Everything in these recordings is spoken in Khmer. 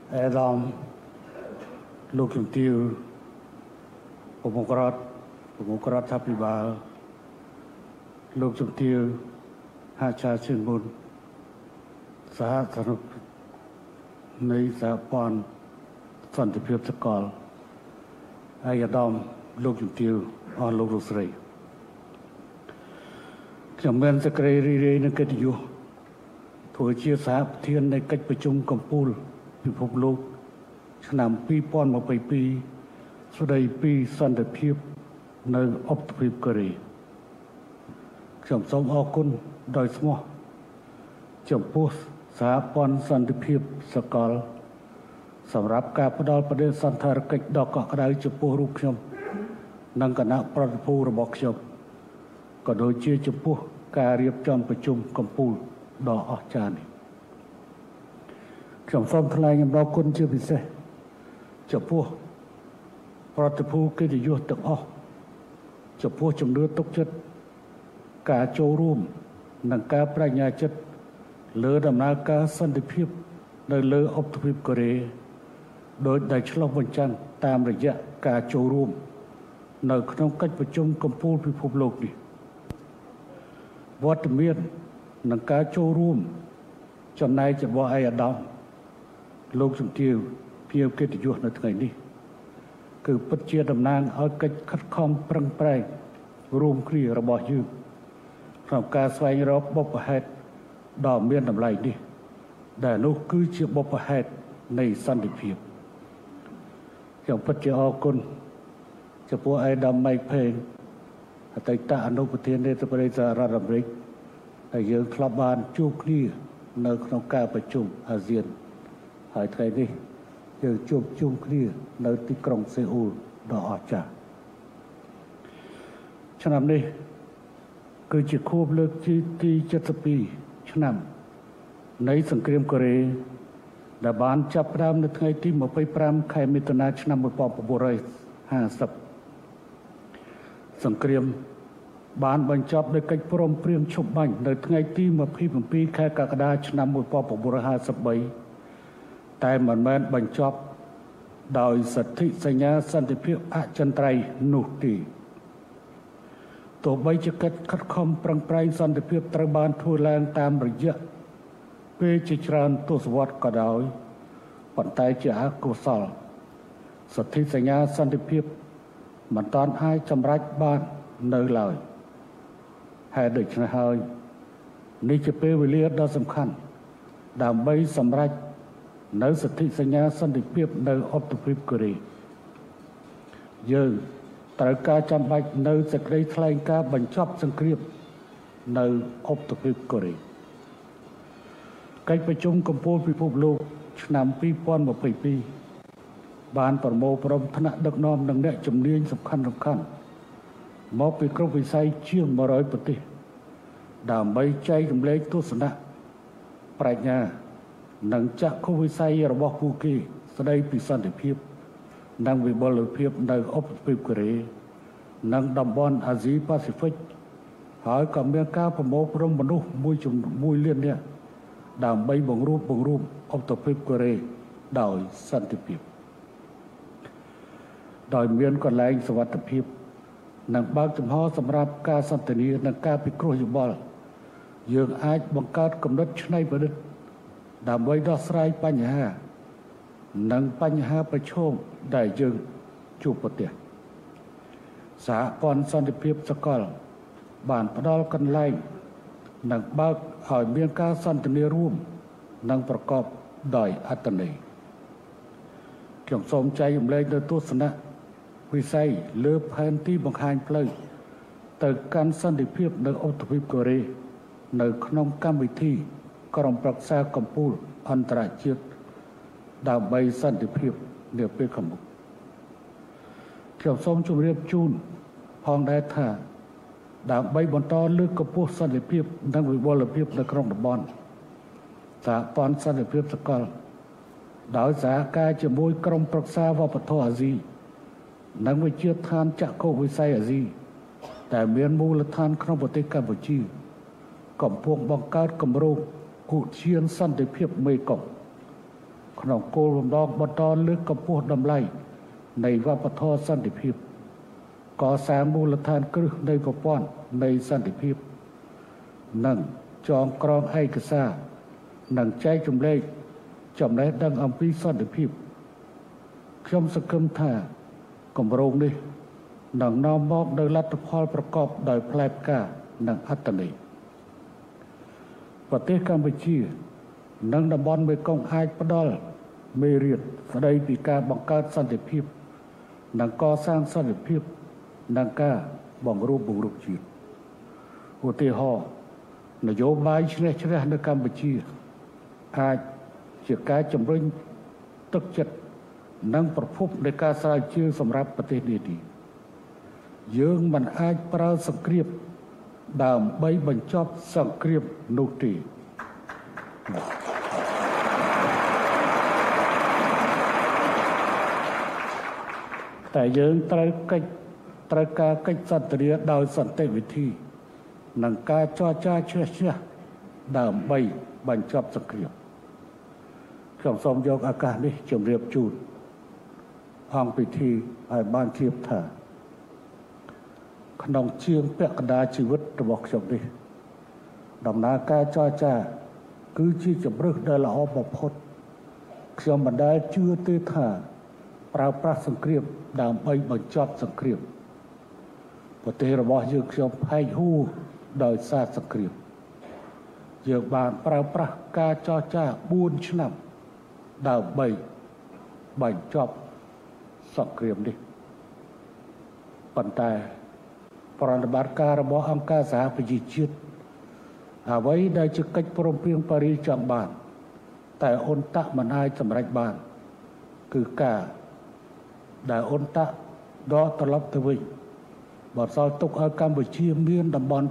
អាដាមលោកជំទាវប្រមុខរដ្ឋាភិបាលលោកជំទាវហាចាជឿនមុនសហគមន៍នៃសហព័ន្ធសន្តិភាពសកលអាដាមលោកជំទាវអស់លោកលោកស្រីខ្ញុំមានសេចក្តីរីករាយនិងកិត្តិយសធ្វើជាសហប្រធាននៃកិច្ចប្រជុំកំពូលពិភពលោកឆ្នាំ2022ស្តីពីសន្តិភាពនៅឧបទ្វីបកូរ៉េខ្ញុំសូមអរគុណដោយស្មោះចំពោះសហព័ន្ធសន្តិភាពសកលសម្រាប់ការផ្ដល់បដិសណ្ឋារកិច្ចដ៏កក់ក្ដៅចំពោះរូបខ្ញុំនិងគណៈប្រតិភូរបស់ខ្ញុំក៏ដូចជាចំពោះការរៀបចំប្រជុំកំពូលដ៏អស្ចារ្យនេះខ្ញុំសូមថ្លែងអំណរគុណជាពិសេសចំពោះប្រតិភូកិត្តិយសទាំងអស់ចំពោះជំនឿទុកចិត្តការចូលរួមនិងការបញ្ញាចិត្តលើដំណើរការសន្តិភាពនៅលើឧបទ្វីបកូរ៉េដោយដែលឆ្លុះបញ្ចាំងតាមរយៈការចូលរួមនៅក្នុងកិច្ចប្រជុំកំពូលពិភពលោកនេះវត្តមាននិងការចូលរួមចំណែករបស់អាដាមលោកជំទាវភៀវកិត្តិយសនៅថ្ងៃនេះគឺពិតជាតំណាងឲ្យកិច្ចខិតខំប្រឹងប្រែងរួមគ្នារបស់យើងក្នុងការស្វែងរកបុព្វហេតុដ៏មានតម្លៃនេះដែលនោះគឺជាបុព្វហេតុនៃសន្តិភាពខ្ញុំពិតជាអរគុណចំពោះអាដាមម៉ៃផេងអតីតអនុប្រធាននៃប្រទេសសហរដ្ឋអាមេរិកដែលយើងធ្លាប់បានជួបគ្នានៅក្នុងការប្រជុំអាស៊ានហើយថ្ងៃនេះយើងជួបជុំគ្នានៅទីក្រុងសេអ៊ូលដ៏អស្ចារ្យឆ្នាំនេះគឺជាខួបលើកទី72ឆ្នាំនៃសង្គ្រាមកូរ៉េដែលបានចាប់ផ្ដើមនៅថ្ងៃទី25ខែមិថុនាឆ្នាំ1950សង្គ្រាមបានបញ្ចប់ដោយកិច្ចព្រមព្រៀងឈប់បាញ់នៅថ្ងៃទី27ខែកក្កដាឆ្នាំ1953តែមិនមែនបញ្ចប់ដោយសន្ធិសញ្ញាសន្តិភាពអចិន្ត្រៃយ៍នោះទេទោះបីជាកិច្ចខិតខំប្រឹងប្រែងសន្តិភាពត្រូវបានធ្វើឡើងតាមរយៈពេលជាច្រើនទសវត្សរ៍ក៏ដោយប៉ុន្តែជាអកុសលសន្ធិសញ្ញាសន្តិភាពមិនទាន់អាចសម្រេចបាននៅឡើយហេតុដូច្នេះហើយនេះជាពេលវេលាដ៏សំខាន់ដើម្បីសម្រេចនៅសន្ធិសញ្ញាសន្តិភាពនៅឧបទ្វីបកូរ៉េយើងត្រូវការចាំបាច់នៅសេចក្តីថ្លែងការណ៍បញ្ចប់សង្គ្រាមនៅឧបទ្វីបកូរ៉េកិច្ចប្រជុំកំពូលពិភពលោកឆ្នាំ2022បានប្រមូលផ្តុំថ្នាក់ដឹកនាំនិងអ្នកជំនាញសំខាន់មកពីគ្រប់វិស័យជាង100ប្រទេសដើម្បីចែករំលែកទស្សនៈប្រាជ្ញានិងចក្ខុវិស័យរបស់ពួកគេស្ដីពីសន្តិភាពនិងវិបុលភាពនៅឧបទ្វីបកូរ៉េនិងតំបន់អាស៊ីប៉ាស៊ីហ្វិកហើយក៏មានការប្រមូលផ្តុំមនុស្ស1លាននាក់ដើម្បីបង្រួបឧបទ្វីបកូរ៉េដោយសន្តិភាពដោយមានកន្លែងសុវត្ថិភាពនិងបើកចំហសម្រាប់ការសន្ទនានិងការពិគ្រោះយោបល់យើងអាចបង្កើតគំនិតច្នៃប្រឌិតដើម្បីដោះស្រាយបញ្ហានិងបញ្ហាប្រឈមដែលយើងជួបប្រទះសហព័ន្ធសន្តិភាពសកលបានផ្ដល់កន្លែងនិងបើកឲ្យមានការសន្ទនារួមនិងប្រកបដោយអត្ថន័យខ្ញុំសូមចែករំលែកនូវទស្សនៈវិស័យលើផែនទីបង្ហាញផ្លូវទៅកាន់សន្តិភាពនៅឧបទ្វីបកូរ៉េនៅក្នុងកម្មវិធីក្រុមប្រឹក្សាកំពូលអន្តរជាតិដើម្បីសន្តិភាពនាពេលខាងមុខខ្ញុំសូមជម្រាបជូនផងដែរថាដើម្បីបន្តលើកកម្ពស់សន្តិភាពនិងវិបុលភាពនៅក្នុងតំបន់សហព័ន្ធសន្តិភាពសកលដោយសហការជាមួយក្រុមប្រឹក្សាវប្បធម៌អាស៊ីនិងវិទ្យាឋានចក្ខុវិស័យអាស៊ីដែលមានមូលដ្ឋានក្នុងប្រទេសកម្ពុជាកំពុងបង្កើតគម្រោងឧទ្យានសន្តិភាពមេគង្គក្នុងគោលបំណងបន្តលើកកម្ពស់តម្លៃនៃវប្បធម៌សន្តិភាពកសាងមូលដ្ឋានគ្រឹះនៃប្រព័ន្ធនៃសន្តិភាពនិងចងក្រងឯកសារនិងចែកចម្លែកចំណេះដឹងអំពីសន្តិភាពខ្ញុំសង្ឃឹមថាគម្រោងនេះនឹងនាំមកនូវលទ្ធផលប្រកបដោយផ្លែផ្កានិងអត្ថន័យប្រទេសកម្ពុជានិងតំបន់មេគង្គអាចផ្ដល់មេរៀនស្ដីពីការបង្កើតសន្តិភាពនិងកសាងសន្តិភាពនិងការបង្រួបបង្រួមជាតិឧទាហរណ៍នយោបាយឈ្នះឈ្នះនៅកម្ពុជាអាចជាការជំរុញទឹកចិត្តនិងប្រភពនៃការស្រាវជ្រាវសម្រាប់ប្រទេសនានាយើងមិនអាចប្រើសង្គ្រាមដើម្បីបញ្ចប់សង្គ្រាមនោះទេតែយើងត្រូវការកិច្ចសន្ទនាដោយសន្តិវិធីនិងការចរចាឈ្នះឈ្នះដើម្បីបញ្ចប់សង្គ្រាមខ្ញុំសូមយកឱកាសនេះជម្រាបជូនអង្គពិធីឲ្យបានជ្រាបថាក្នុងជាងពាក់កណ្ដាលជីវិតរបស់ខ្ញុំនេះដំណើរការចរចាគឺជាជម្រើសដ៏ល្អបំផុតខ្ញុំមិនដែលជឿទេថាប្រើប្រាស់សង្គ្រាមដើម្បីបញ្ចប់សង្គ្រាមប្រទេសរបស់យើងខ្ញុំផែកហួរដោយសារសង្គ្រាមយើងបានប្រើប្រាស់ការចរចា4ឆ្នាំដើម្បីបញ្ចប់សង្គ្រាមនេះប៉ុន្តែប្រតិបត្តិការរបស់អង្គការសហប្រជាជាតិអ្វីដែលជាកិច្ចព្រមព្រៀងប៉ារីសចង់បានតែអ៊ុនតាក់មិនអាចសម្រេចបានគឺការដែលអ៊ុនតាក់ដកត្រឡប់ទៅវិញបន្សល់ទុកឲ្យកម្ពុជាមានតំបន់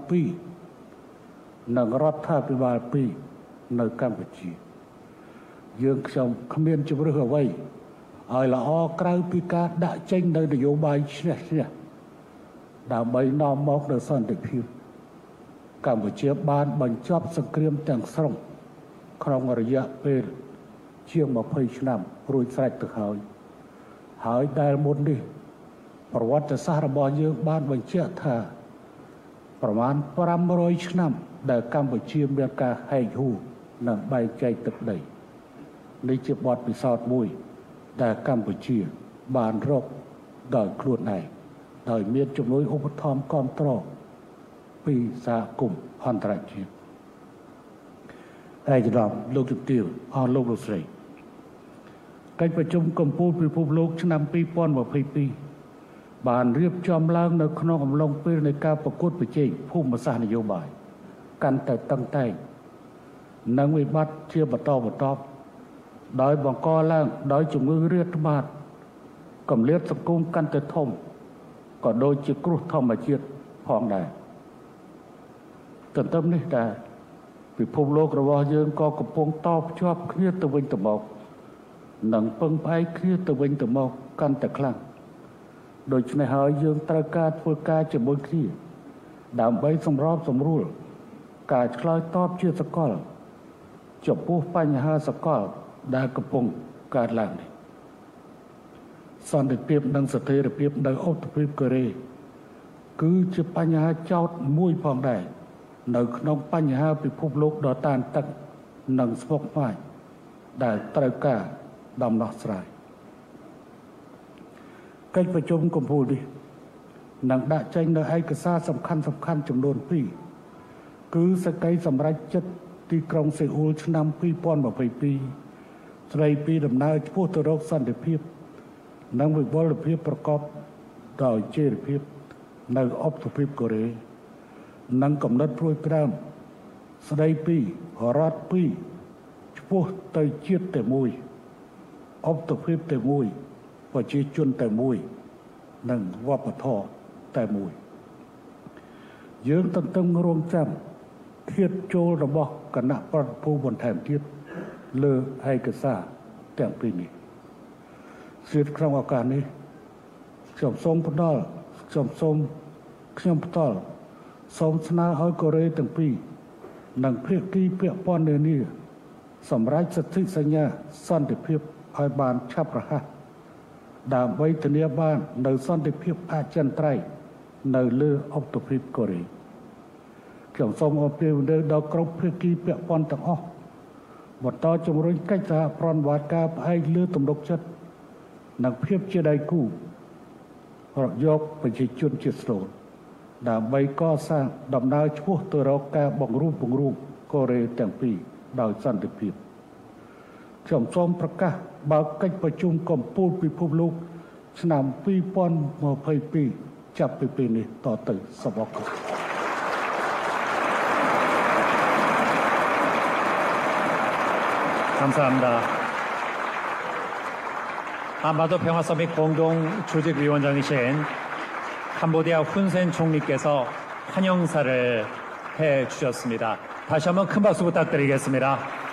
2និងរដ្ឋាភិបាល2នៅកម្ពុជាយើងខ្ញុំគ្មានជំរឿសអ្វីឲ្យល្អក្រៅពីការដាក់ចេញនៅនយោបាយឈ្នះឈ្នះដើម្បីនាំមកនូវសន្តិភាពកម្ពុជាបានបញ្ចប់សង្គ្រាមទាំងស្រុងក្នុងរយៈពេលជាង20ឆ្នាំរួចស្រេចទៅហើយដែលមុននេះប្រវត្តិសាស្ត្ររបស់យើងបានបញ្ជាក់ថាប្រមាណ500ឆ្នាំដែលកម្ពុជាមានការហែកហួរនិងបែងចែកទឹកដីនេះជាបទពិសោធន៍មួយដែលកម្ពុជាបានរកដោយខ្លួនឯងដោយមានជំនួយឧបត្ថម្ភគាំទ្រពីសហគមន៍អន្តរជាតិឯកឧត្តមលោកជំទាវអស់លោកលោកស្រីកិច្ចប្រជុំកំពូលពិភពលោកឆ្នាំ2022បានរៀបចំឡើងនៅក្នុងអំឡុងពេលនៃការប្រកួតប្រជែងភូមិសាស្ត្រនយោបាយកាន់តែតឹងតែងនិងវិបត្តិជាបន្តបន្ទាប់ដោយបង្កឡើងដោយជំងឺរាតត្បាតគម្លាតសង្គមកាន់តែធំក៏ដូចជាគ្រោះធម្មជាតិផងដែរទន្ទឹមនេះដែរពិភពលោករបស់យើងក៏កំពុងតភ្ជាប់គ្នាទៅវិញទៅមកនិងពឹងផ្អែកគ្នាទៅវិញទៅមកកាន់តែខ្លាំងដូច្នេះហើយយើងត្រូវការធ្វើការជាមួយគ្នាដើម្បីសម្របសម្រួលការឆ្លើយតបជាសកលចំពោះបញ្ហាសកលដែលកំពុងកើតឡើងនេះសន្តិភាពនិងស្ថិរភាពនៅឧបទ្វីបកូរ៉េគឺជាបញ្ហាចោទមួយផងដែរនៅក្នុងបញ្ហាពិភពលោកដ៏តានតឹងនិងស្មុគស្មាញដែលត្រូវការដំណោះស្រាយកិច្ចប្រជុំកំពូលនេះនឹងដាក់ចេញនូវឯកសារសំខាន់ចំនួន2គឺសេចក្តីសម្រេចចិត្តទីក្រុងសេអ៊ូលឆ្នាំ2022ស្ដីពីដំណើរឆ្ពោះទៅរកសន្តិភាពនិងវិវត្តភាពប្រកបដោយចីរភាពនៅឧបទ្វីបកូរ៉េនិងកំណត់ព្រួយផ្ដើមស្ដីពីរដ្ឋ2ឆ្ពោះទៅជាតិតែមួយឧបទ្វីបតែមួយប្រជាជនតែមួយនិងវប្បធម៌តែមួយយើងទន្ទឹងរង់ចាំធាតុចូលរបស់គណៈប្រតិភូបន្ថែមទៀតលើឯកសារទាំងពីរនេះក្នុងឱកាសនេះខ្ញុំសូមផ្ដល់សូមស្នើឲ្យកូរ៉េទាំងពីរនិងភាគីពាក់ព័ន្ធនានាសម្រាប់សិទ្ធិសញ្ញាសន្តិភាពឲ្យបានឆាប់រហ័សដើម្បីធានាបាននូវសន្តិភាពអចិន្ត្រៃយ៍នៅលើអុកតូព្រីបកូរ៉េខ្ញុំសូមអរគុណដល់គ្រប់ភាគីពាក់ព័ន្ធទាំងអស់បន្តជំរុញកិច្ចសហប្រតិបត្តិការផ្អែកលើទំនុកចិត្តនិងភាពជាដៃគូរកយកប្រជាជនជាស្នូលដើម្បីកសាងដំណើរឆ្ពោះទៅរកការបង្រួបបង្រួបកូរ៉េទាំងពីរដោយសន្តិភាពខ្ញុំសូមប្រកាសបើកកិច្ចប្រជុំកំពូលពិភពលោកឆ្នាំ2022ចាប់ពីពេលនេះតទៅសូមអរគុណ 감사합니다. 한반도 평화 서밋 공동 조직위원장이신 캄보디아 훈센 총리께서 환영사를 해 주셨습니다. 다시 한번 큰 박수 부탁드리겠습니다.